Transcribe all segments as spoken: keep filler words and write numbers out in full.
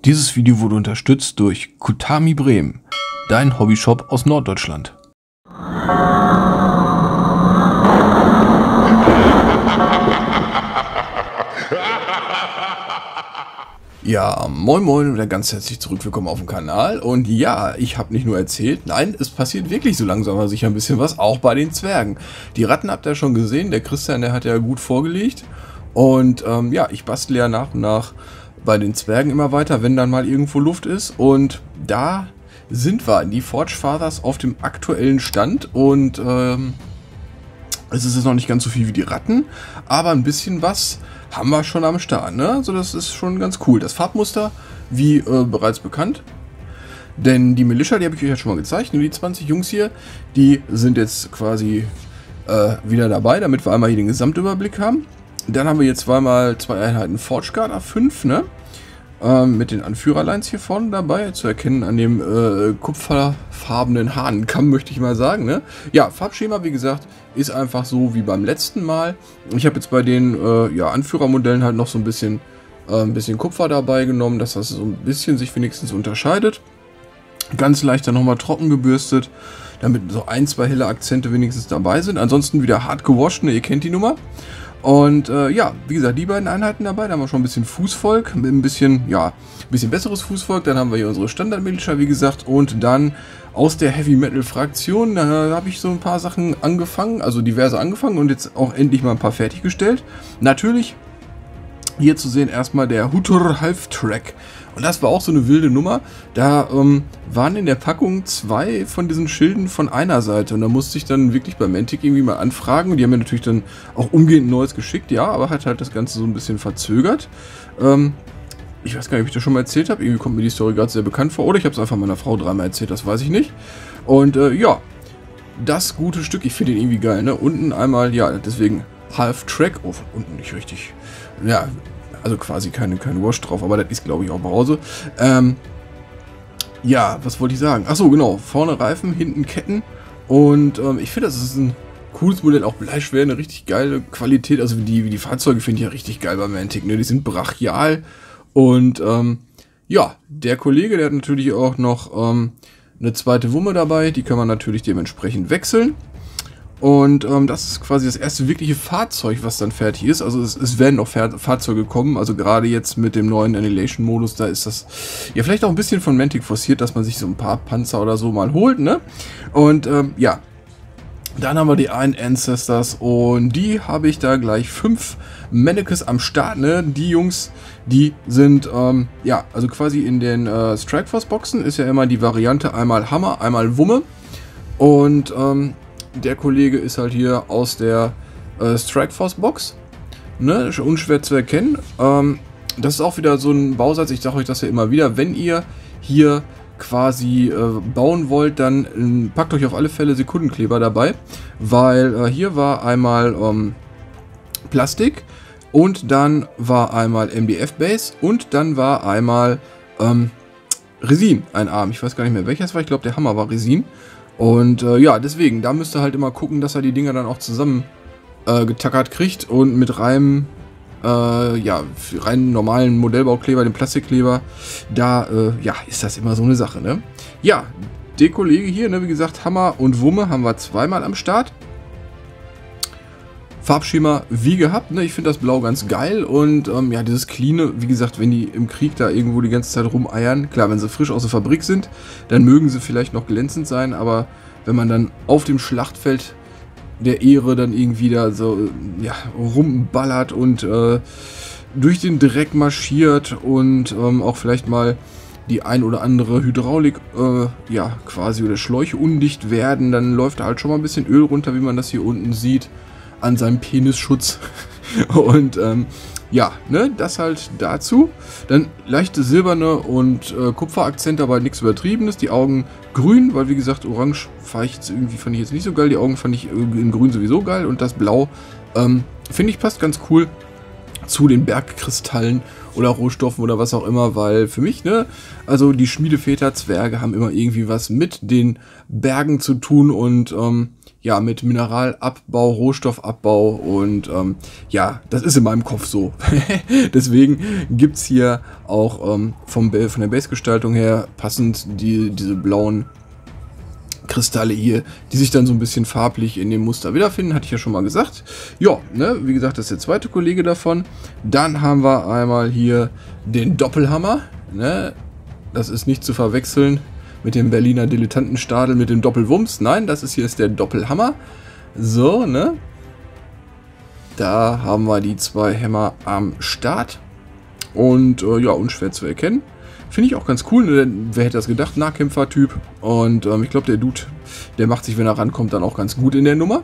Dieses Video wurde unterstützt durch Kutami Bremen, dein Hobbyshop aus Norddeutschland. Ja, moin moin und wieder ganz herzlich zurück, willkommen auf dem Kanal. Und ja, ich habe nicht nur erzählt, nein, es passiert wirklich so langsam aber sicher ein bisschen was, auch bei den Zwergen. Die Ratten habt ihr ja schon gesehen, der Christian, der hat ja gut vorgelegt. Und ähm, ja, ich bastle ja nach und nach bei den Zwergen immer weiter, wenn dann mal irgendwo Luft ist. Und da sind wir, die Forge Fathers, auf dem aktuellen Stand. Und ähm, es ist jetzt noch nicht ganz so viel wie die Ratten, aber ein bisschen was haben wir schon am Start, ne? Also das ist schon ganz cool. Das Farbmuster, wie äh, bereits bekannt. Denn die Militia, die habe ich euch ja schon mal gezeigt, nur die zwanzig Jungs hier, die sind jetzt quasi äh, wieder dabei, damit wir einmal hier den Gesamtüberblick haben. Dann haben wir jetzt zweimal zwei Einheiten Forge Guard A fünf, ne? Ähm, mit den Anführerlines hier vorne dabei, zu erkennen an dem äh, kupferfarbenen Hahnenkamm, möchte ich mal sagen, ne? Ja, Farbschema, wie gesagt, ist einfach so wie beim letzten Mal. Ich habe jetzt bei den äh, ja, Anführermodellen halt noch so ein bisschen, äh, ein bisschen Kupfer dabei genommen, dass das so ein bisschen sich wenigstens unterscheidet. Ganz leicht dann nochmal trocken gebürstet, damit so ein, zwei helle Akzente wenigstens dabei sind. Ansonsten wieder hart gewascht, ne? Ihr kennt die Nummer. Und äh, ja, wie gesagt, die beiden Einheiten dabei, da haben wir schon ein bisschen Fußvolk, mit ein bisschen, ja, ein bisschen besseres Fußvolk. Dann haben wir hier unsere Standard-Militia, wie gesagt, und dann aus der Heavy-Metal-Fraktion, da habe ich so ein paar Sachen angefangen, also diverse angefangen und jetzt auch endlich mal ein paar fertiggestellt. Natürlich hier zu sehen erstmal der Hutur Half-Track. Und das war auch so eine wilde Nummer. Da ähm, waren in der Packung zwei von diesen Schilden von einer Seite. Und da musste ich dann wirklich bei Mantic irgendwie mal anfragen. Die haben mir natürlich dann auch umgehend ein neues geschickt. Ja, aber hat halt das Ganze so ein bisschen verzögert. Ähm, ich weiß gar nicht, ob ich das schon mal erzählt habe. Irgendwie kommt mir die Story gerade sehr bekannt vor. Oder ich habe es einfach meiner Frau dreimal erzählt, das weiß ich nicht. Und äh, ja, das gute Stück. Ich finde den irgendwie geil, ne? Unten einmal, ja, deswegen Half-Track. Oh, von unten nicht richtig. Ja, also quasi keine, keine Wash drauf, aber das ist, glaube ich, auch Brause. Ähm, ja, was wollte ich sagen? Achso, genau, vorne Reifen, hinten Ketten. Und ähm, ich finde, das ist ein cooles Modell, auch bleischwer, eine richtig geile Qualität. Also wie die, wie die Fahrzeuge finde ich ja richtig geil bei Mantic, ne? Die sind brachial. Und ähm, ja, der Kollege, der hat natürlich auch noch ähm, eine zweite Wumme dabei. Die kann man natürlich dementsprechend wechseln. Und ähm, das ist quasi das erste wirkliche Fahrzeug, was dann fertig ist. Also es, es werden noch Fahr Fahrzeuge kommen. Also gerade jetzt mit dem neuen Annihilation-Modus, da ist das ja vielleicht auch ein bisschen von Mantic forciert, dass man sich so ein paar Panzer oder so mal holt, ne? Und ähm, ja, dann haben wir die Iron Ancestors und die habe ich da gleich fünf Mannequins am Start, ne? Die Jungs, die sind, ähm, ja, also quasi in den äh, Strikeforce-Boxen ist ja immer die Variante einmal Hammer, einmal Wumme. Und ähm, der Kollege ist halt hier aus der äh, Strikeforce-Box, ne, unschwer zu erkennen. Ähm, das ist auch wieder so ein Bausatz, ich sage euch das ja immer wieder, wenn ihr hier quasi äh, bauen wollt, dann äh, packt euch auf alle Fälle Sekundenkleber dabei, weil äh, hier war einmal ähm, Plastik und dann war einmal M D F-Base und dann war einmal ähm, Resin, ein Arm. Ich weiß gar nicht mehr welches war, ich glaube der Hammer war Resin. Und äh, ja, deswegen, da müsst ihr halt immer gucken, dass er die Dinger dann auch zusammen äh, getackert kriegt und mit reinem, äh, ja, rein normalen Modellbaukleber, dem Plastikkleber, da, äh, ja, ist das immer so eine Sache, ne? Ja, der Kollege hier, ne, wie gesagt, Hammer und Wumme haben wir zweimal am Start. Farbschema wie gehabt, ne? Ich finde das Blau ganz geil und ähm, ja, dieses Cleane, wie gesagt, wenn die im Krieg da irgendwo die ganze Zeit rumeiern, klar, wenn sie frisch aus der Fabrik sind, dann mögen sie vielleicht noch glänzend sein, aber wenn man dann auf dem Schlachtfeld der Ehre dann irgendwie da so, ja, rumballert und äh, durch den Dreck marschiert und ähm, auch vielleicht mal die ein oder andere Hydraulik, äh, ja, quasi oder Schläuche undicht werden, dann läuft da halt schon mal ein bisschen Öl runter, wie man das hier unten sieht, an seinem Penisschutz. Und ähm, ja, ne, das halt dazu. Dann leichte silberne und äh, Kupferakzente, aber nichts Übertriebenes. Die Augen grün, weil wie gesagt, orange fand ich jetzt irgendwie, fand ich jetzt nicht so geil. Die Augen fand ich in grün sowieso geil. Und das Blau, ähm, finde ich, passt ganz cool zu den Bergkristallen oder Rohstoffen oder was auch immer, weil für mich, ne, also die Schmiedeväter, Zwerge haben immer irgendwie was mit den Bergen zu tun und ähm, ja, mit Mineralabbau, Rohstoffabbau und ähm, ja, das ist in meinem Kopf so. Deswegen gibt es hier auch ähm, vom, von der Base-Gestaltung her passend die, diese blauen Kristalle hier, die sich dann so ein bisschen farblich in dem Muster wiederfinden, hatte ich ja schon mal gesagt. Ja, ne, wie gesagt, das ist der zweite Kollege davon. Dann haben wir einmal hier den Doppelhammer, ne, das ist nicht zu verwechseln mit dem Berliner Dilettantenstadel mit dem Doppelwumms. Nein, das ist hier ist der Doppelhammer. So, ne, da haben wir die zwei Hämmer am Start und äh, ja, unschwer zu erkennen. Finde ich auch ganz cool, ne? Wer hätte das gedacht, Nahkämpfer-Typ. Und ähm, ich glaube, der Dude, der macht sich, wenn er rankommt, dann auch ganz gut in der Nummer.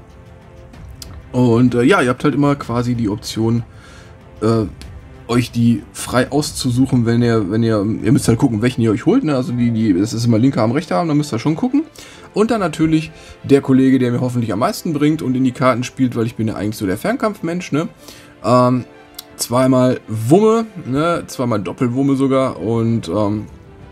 Und äh, ja, ihr habt halt immer quasi die Option, äh, euch die frei auszusuchen, wenn ihr, wenn ihr, ihr müsst halt gucken, welchen ihr euch holt, ne? Also die, die, das ist immer linker Arm, rechter Arm, da müsst ihr schon gucken. Und dann natürlich der Kollege, der mir hoffentlich am meisten bringt und in die Karten spielt, weil ich bin ja eigentlich so der Fernkampfmensch, ne? Ähm, Zweimal Wumme, ne, zweimal Doppelwumme sogar und ähm,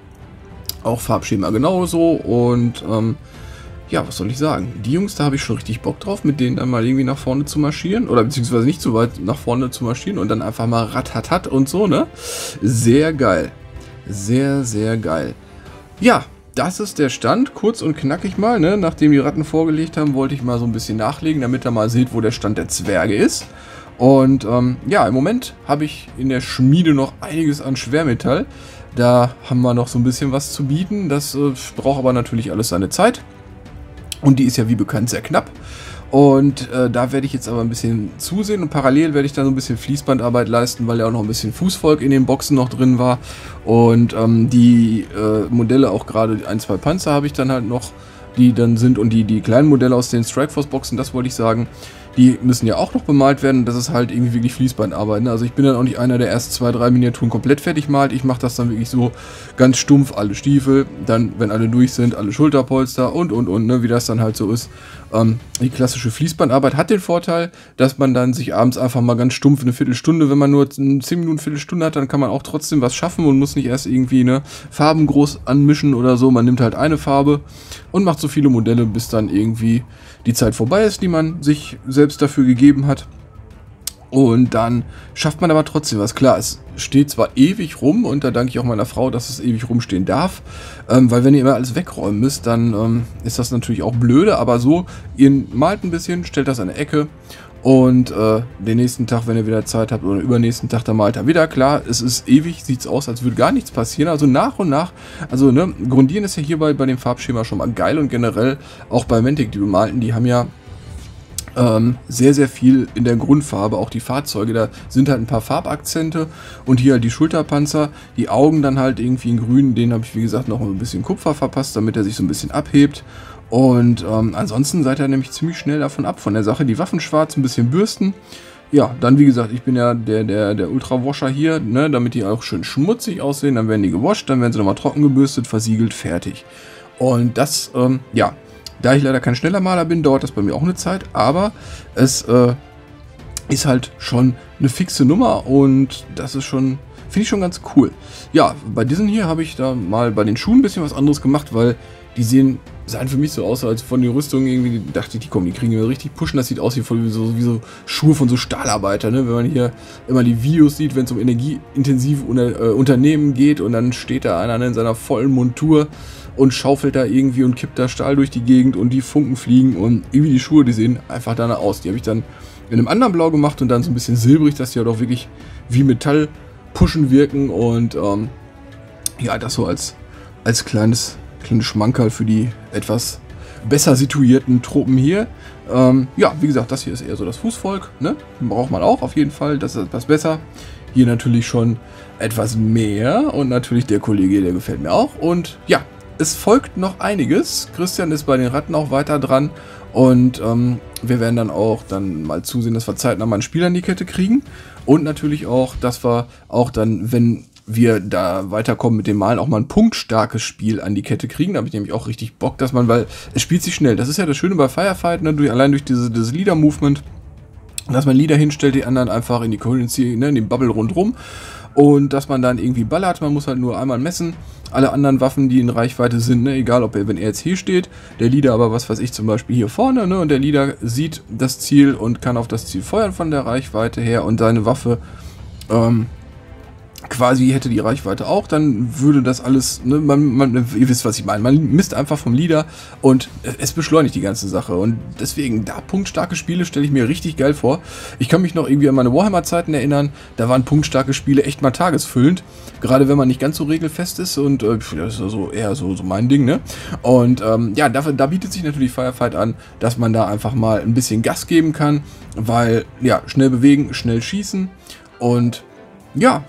auch Farbschema genauso und ähm, ja, was soll ich sagen? Die Jungs, da habe ich schon richtig Bock drauf, mit denen dann mal irgendwie nach vorne zu marschieren oder beziehungsweise nicht so weit nach vorne zu marschieren und dann einfach mal ratatat und so, ne? Sehr geil. Sehr, sehr geil. Ja, das ist der Stand, kurz und knackig mal, ne? Nachdem die Ratten vorgelegt haben, wollte ich mal so ein bisschen nachlegen, damit ihr mal seht, wo der Stand der Zwerge ist. Und ähm, ja, im Moment habe ich in der Schmiede noch einiges an Schwermetall. Da haben wir noch so ein bisschen was zu bieten. Das äh, braucht aber natürlich alles seine Zeit. Und die ist ja wie bekannt sehr knapp. Und äh, da werde ich jetzt aber ein bisschen zusehen. Und parallel werde ich dann so ein bisschen Fließbandarbeit leisten, weil ja auch noch ein bisschen Fußvolk in den Boxen noch drin war. Und ähm, die äh, Modelle, auch gerade ein, zwei Panzer habe ich dann halt noch, die dann sind. Und die, die kleinen Modelle aus den Strikeforce-Boxen, das wollte ich sagen. Die müssen ja auch noch bemalt werden. Das ist halt irgendwie wirklich Fließbandarbeit. Ne? Also ich bin dann auch nicht einer, der erst zwei, drei Miniaturen komplett fertig malt. Ich mache das dann wirklich so ganz stumpf, alle Stiefel. Dann, wenn alle durch sind, alle Schulterpolster und, und, und, ne? Wie das dann halt so ist. Ähm, die klassische Fließbandarbeit hat den Vorteil, dass man dann sich abends einfach mal ganz stumpf eine Viertelstunde, wenn man nur zehn Minuten, Viertelstunde hat, dann kann man auch trotzdem was schaffen und muss nicht erst irgendwie ne, Farben groß anmischen oder so. Man nimmt halt eine Farbe und macht so viele Modelle, bis dann irgendwie die Zeit vorbei ist, die man sich selbst dafür gegeben hat. Und dann schafft man aber trotzdem was. Klar, es steht zwar ewig rum und da danke ich auch meiner Frau, dass es ewig rumstehen darf. Ähm, weil wenn ihr immer alles wegräumen müsst, dann ähm, ist das natürlich auch blöde. Aber so, ihr malt ein bisschen, stellt das an eine Ecke und äh, den nächsten Tag, wenn ihr wieder Zeit habt oder übernächsten Tag, dann malt er wieder. Klar, es ist ewig, sieht es aus, als würde gar nichts passieren. Also nach und nach, also ne, Grundieren ist ja hierbei bei dem Farbschema schon mal geil und generell auch bei Mantic, die bemalten, die haben ja Ähm, sehr, sehr viel in der Grundfarbe, auch die Fahrzeuge, da sind halt ein paar Farbakzente und hier halt die Schulterpanzer, die Augen dann halt irgendwie in grün, den habe ich wie gesagt noch ein bisschen Kupfer verpasst, damit er sich so ein bisschen abhebt und ähm, ansonsten seid ihr nämlich ziemlich schnell davon ab von der Sache, die Waffen schwarz, ein bisschen bürsten, ja, dann wie gesagt, ich bin ja der, der, der Ultra-Washer hier, ne, damit die auch schön schmutzig aussehen, dann werden die gewascht, dann werden sie nochmal trocken gebürstet, versiegelt, fertig und das, ähm, ja, da ich leider kein schneller Maler bin, dauert das bei mir auch eine Zeit, aber es äh, ist halt schon eine fixe Nummer und das ist schon, finde ich schon ganz cool. Ja, bei diesen hier habe ich da mal bei den Schuhen ein bisschen was anderes gemacht, weil die sehen, sahen für mich so aus, als von den Rüstungen irgendwie, dachte ich, die kommen, die kriegen wir richtig pushen, das sieht aus wie, von, wie, so, wie so Schuhe von so Stahlarbeiter, ne? Wenn man hier immer die Videos sieht, wenn es um energieintensive Unter, äh, Unternehmen geht und dann steht da einer in seiner vollen Montur und schaufelt da irgendwie und kippt da Stahl durch die Gegend und die Funken fliegen und irgendwie die Schuhe, die sehen einfach danach aus. Die habe ich dann in einem anderen Blau gemacht und dann so ein bisschen silbrig, dass die halt auch wirklich wie Metall pushen wirken und ähm, ja, das so als, als kleines, kleines Schmankerl für die etwas besser situierten Truppen hier. Ähm, ja, wie gesagt, das hier ist eher so das Fußvolk, ne? Braucht man auch auf jeden Fall, das ist etwas besser. Hier natürlich schon etwas mehr und natürlich der Kollege, der gefällt mir auch und ja, es folgt noch einiges. Christian ist bei den Ratten auch weiter dran und ähm, wir werden dann auch dann mal zusehen, dass wir zeitnah mal einen Spieler in die Kette kriegen und natürlich auch, dass wir auch dann, wenn wir da weiterkommen mit dem Malen, auch mal ein punktstarkes Spiel an die Kette kriegen. Da habe ich nämlich auch richtig Bock, dass man, weil es spielt sich schnell. Das ist ja das Schöne bei Firefight, ne, durch, allein durch diese, dieses Leader-Movement, dass man Leader hinstellt, die anderen einfach in die Community, ne, in den Bubble rundrum. und dass man dann irgendwie ballert. Man muss halt nur einmal messen. Alle anderen Waffen, die in Reichweite sind, ne, egal ob er, wenn er jetzt hier steht, der Leader aber, was weiß ich, zum Beispiel hier vorne, ne, und der Leader sieht das Ziel und kann auf das Ziel feuern von der Reichweite her und seine Waffe ähm, quasi hätte die Reichweite auch, dann würde das alles, ne, man, man, ihr wisst, was ich meine, man misst einfach vom Leader und es beschleunigt die ganze Sache und deswegen, da punktstarke Spiele stelle ich mir richtig geil vor. Ich kann mich noch irgendwie an meine Warhammer-Zeiten erinnern, da waren punktstarke Spiele echt mal tagesfüllend, gerade wenn man nicht ganz so regelfest ist und äh, das ist also eher so, so mein Ding, ne? Und ähm, ja, dafür, da bietet sich natürlich Firefight an, dass man da einfach mal ein bisschen Gas geben kann, weil, ja, schnell bewegen, schnell schießen und ja,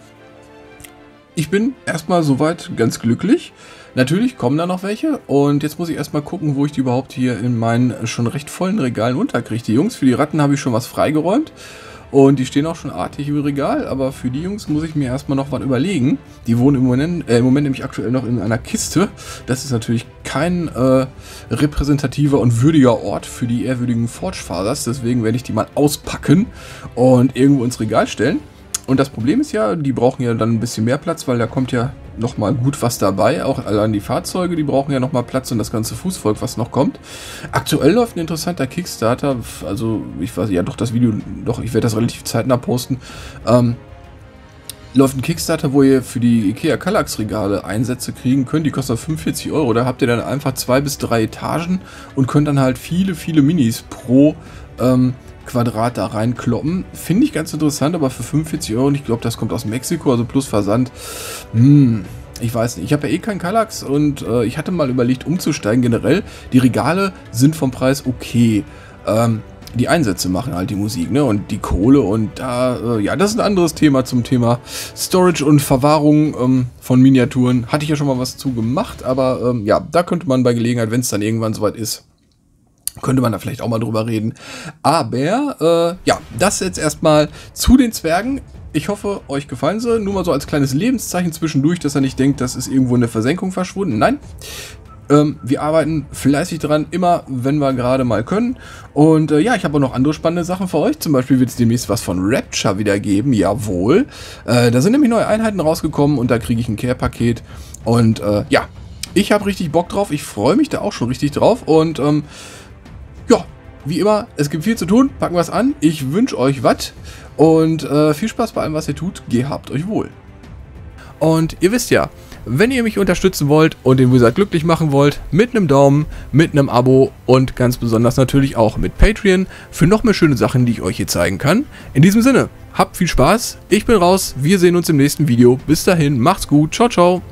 ich bin erstmal soweit ganz glücklich. Natürlich kommen da noch welche und jetzt muss ich erstmal gucken, wo ich die überhaupt hier in meinen schon recht vollen Regalen unterkriege. Die Jungs, für die Ratten habe ich schon was freigeräumt und die stehen auch schon artig im Regal, aber für die Jungs muss ich mir erstmal noch was überlegen. Die wohnen im Moment, äh, im Moment nämlich aktuell noch in einer Kiste. Das ist natürlich kein äh, repräsentativer und würdiger Ort für die ehrwürdigen Forge-Fathers, deswegen werde ich die mal auspacken und irgendwo ins Regal stellen. Und das Problem ist ja, die brauchen ja dann ein bisschen mehr Platz, weil da kommt ja nochmal gut was dabei. Auch allein die Fahrzeuge, die brauchen ja nochmal Platz und das ganze Fußvolk, was noch kommt. Aktuell läuft ein interessanter Kickstarter. Also, ich weiß ja doch, das Video, doch, ich werde das relativ zeitnah posten. Ähm, läuft ein Kickstarter, wo ihr für die IKEA Kallax Regale Einsätze kriegen könnt. Die kosten fünfundvierzig Euro. Da habt ihr dann einfach zwei bis drei Etagen und könnt dann halt viele, viele Minis pro ähm, Quadrat da reinkloppen. Finde ich ganz interessant, aber für fünfundvierzig Euro, und ich glaube, das kommt aus Mexiko, also plus Versand. Hm, ich weiß nicht. Ich habe ja eh keinen Kallax und äh, ich hatte mal überlegt, umzusteigen generell. Die Regale sind vom Preis okay. Ähm, die Einsätze machen halt die Musik, ne? Und die Kohle und da, äh, ja, das ist ein anderes Thema zum Thema Storage und Verwahrung ähm, von Miniaturen. Hatte ich ja schon mal was zu gemacht, aber ähm, ja, da könnte man bei Gelegenheit, wenn es dann irgendwann soweit ist, könnte man da vielleicht auch mal drüber reden. Aber, äh, ja, das jetzt erstmal zu den Zwergen. Ich hoffe, euch gefallen sie. Nur mal so als kleines Lebenszeichen zwischendurch, dass er nicht denkt, das ist irgendwo in der Versenkung verschwunden. Nein, ähm, wir arbeiten fleißig dran, immer, wenn wir gerade mal können. Und äh, ja, ich habe auch noch andere spannende Sachen für euch. Zum Beispiel wird es demnächst was von Rapture wieder geben. Jawohl. Äh, da sind nämlich neue Einheiten rausgekommen und da kriege ich ein Care-Paket. Und äh, ja, ich habe richtig Bock drauf. Ich freue mich da auch schon richtig drauf. Und ähm, ja, wie immer, es gibt viel zu tun, packen wir es an. Ich wünsche euch was und äh, viel Spaß bei allem, was ihr tut. Gehabt euch wohl. Und ihr wisst ja, wenn ihr mich unterstützen wollt und den Wizard glücklich machen wollt, mit einem Daumen, mit einem Abo und ganz besonders natürlich auch mit Patreon für noch mehr schöne Sachen, die ich euch hier zeigen kann. In diesem Sinne, habt viel Spaß, ich bin raus, wir sehen uns im nächsten Video. Bis dahin, macht's gut, ciao, ciao.